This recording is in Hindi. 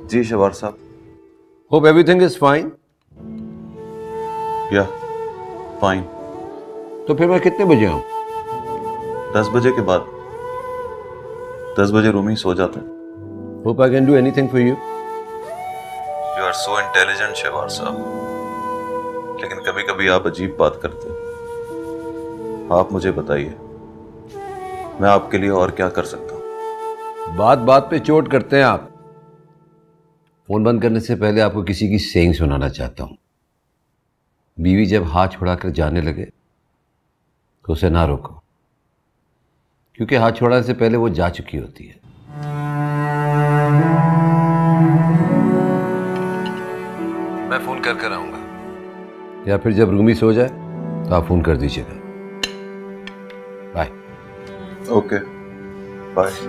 जी शवार साहब। Hope everything is fine. Yeah fine. तो फिर मैं कितने बजे आऊं? 10 बजे के बाद। 10 बजे रूमी सो जाते हैं। Hope I can do anything for you. You are so intelligent Shawar साहब, लेकिन कभी कभी आप अजीब बात करते हैं। आप मुझे बताइए, मैं आपके लिए और क्या कर सकता हूं? बात बात पे चोट करते हैं आप। फोन बंद करने से पहले आपको किसी की सेइंग सुनाना चाहता हूं। बीवी जब हाथ छुड़ाकर जाने लगे तो उसे ना रोको, क्योंकि हाथ छुड़ाने से पहले वो जा चुकी होती है। मैं फोन कर कर आऊंगा, या फिर जब रूमी सो जाए तो आप फोन कर दीजिएगा। बाय। Okay bye.